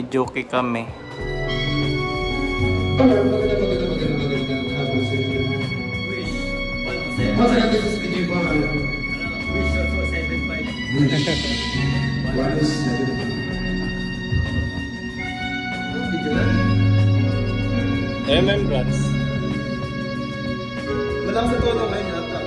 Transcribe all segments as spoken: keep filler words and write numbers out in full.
joke kami. Masa natin sa studio pa ano? Wish also seven five. Wish. What is seven five? Ano video na? M M Brands. Wala sa tono ngayon yata.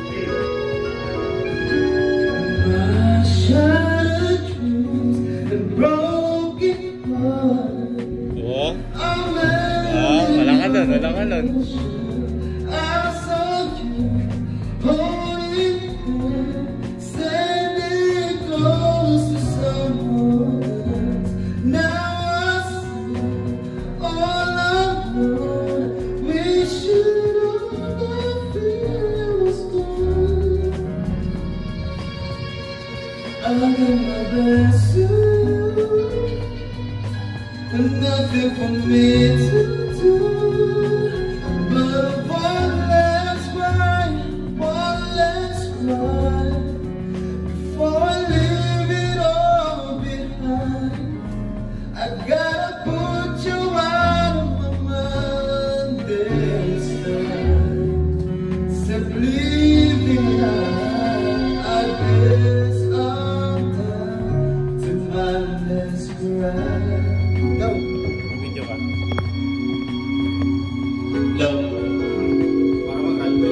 Oo. Ah, wala ka doon, wala ka doon. I got my best to and nothing for me to do but one last cry, one last cry before I leave it all behind. I gotta put you out of my mind this time. Simply behind, I guess Go! Video ka. Love. Para makalito.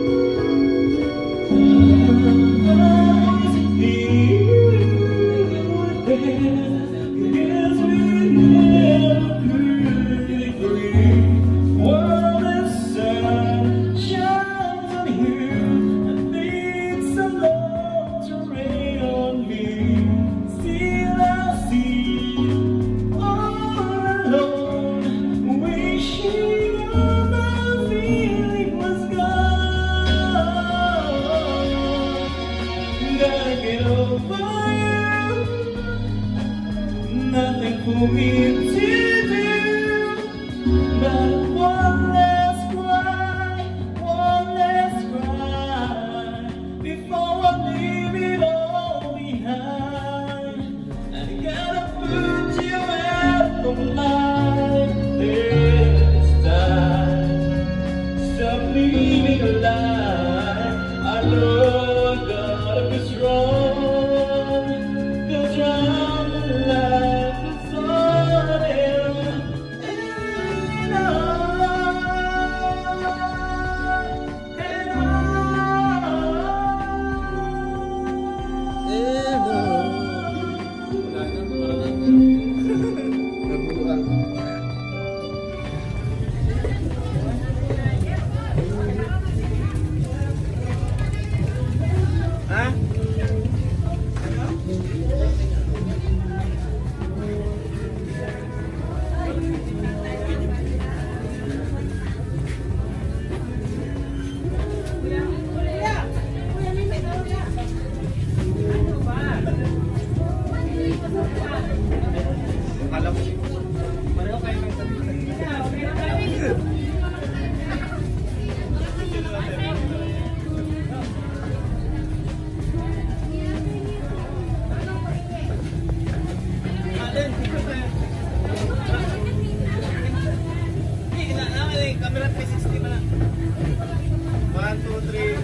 Nothing for me to do but one last cry, one last cry before I leave it all behind. I gotta put you out of mind this time. Stop leaving a lie. I know I gotta be strong, 'cause I'm alive. Camera three sixty mana? one, two, three.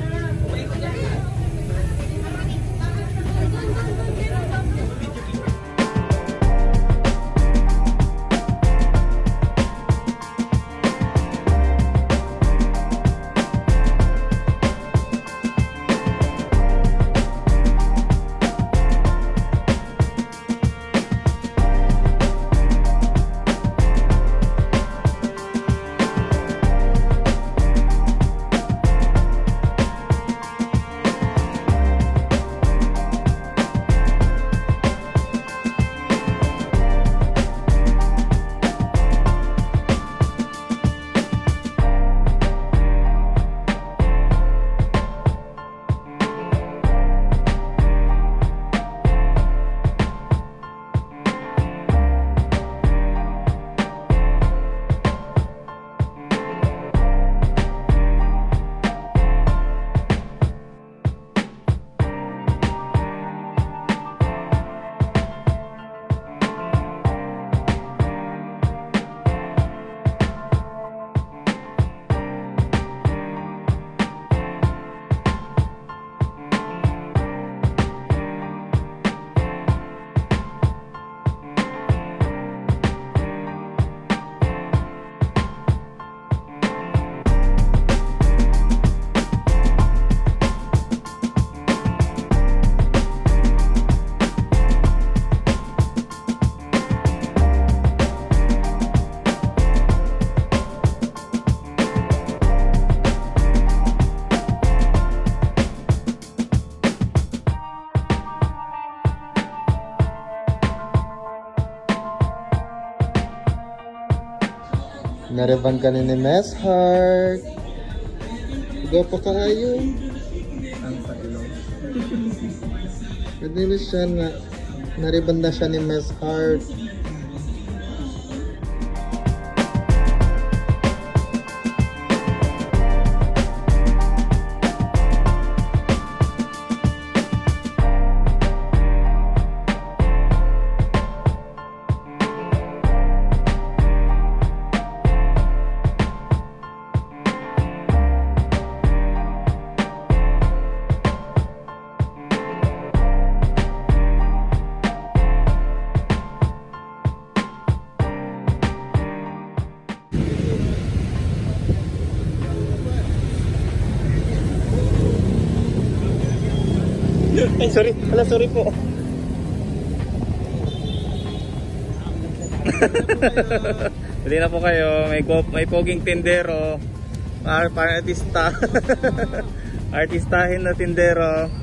Nariban ka ni Miss Heart. Gwapo ka ayo. Ang sa ilong. Pwede na siya na nariban na siya ni Miss Heart. Ay, sorry. Ala, sorry po. Hindi na po kayo. May, may poging tindero. Para, para artista. Artistahin na tindero.